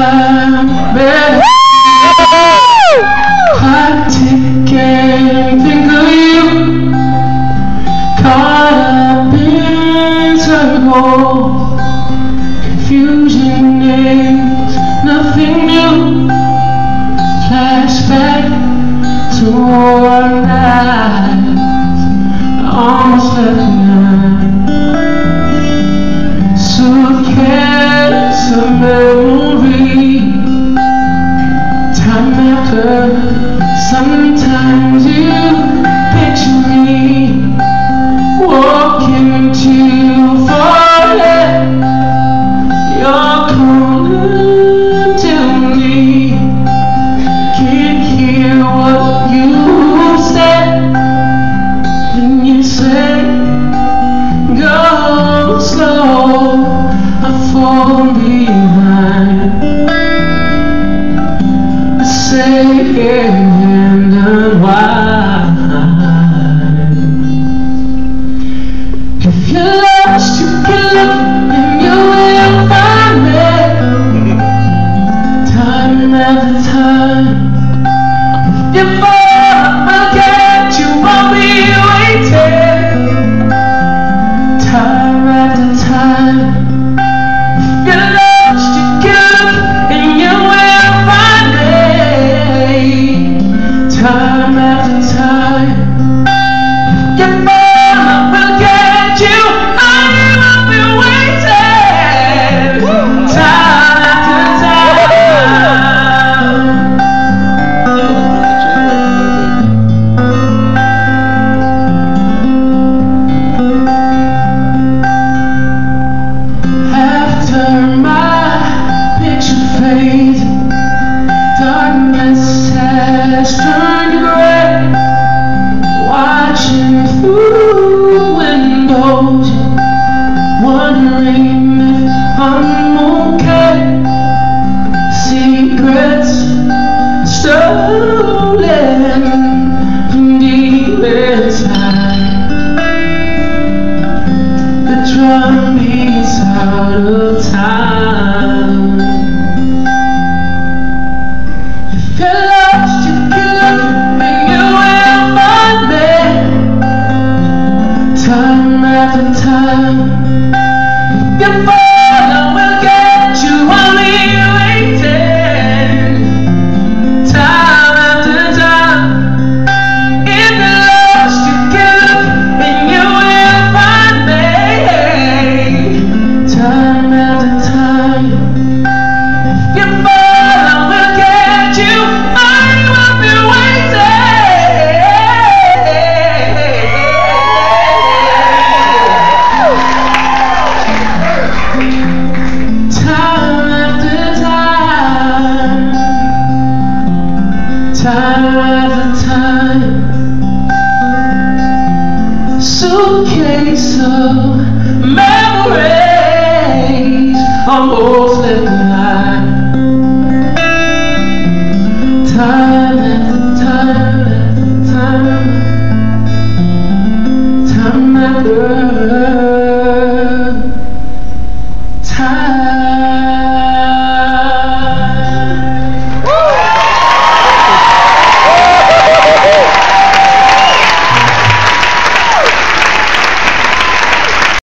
time, man. I take and think of you, caught up in circles. Confusion is nothing new. Flashback to our night, almost left behind. Suitcase of memory, time after. Sometimes you picture me walking too far ahead. You're calling to me, can't hear what you said. And you say, go slow, I fall behind. I say, and why? If you're lost, you can look and you will find me. Time after time. If you fall, I'll catch you, I'll be waiting. Time after time. If you're lost, you can look and you will find me. Time after time. If you fall, I will catch you, I will be waiting. Time after time. After my picture fades, darkness has turned gray. Watching through windows, wondering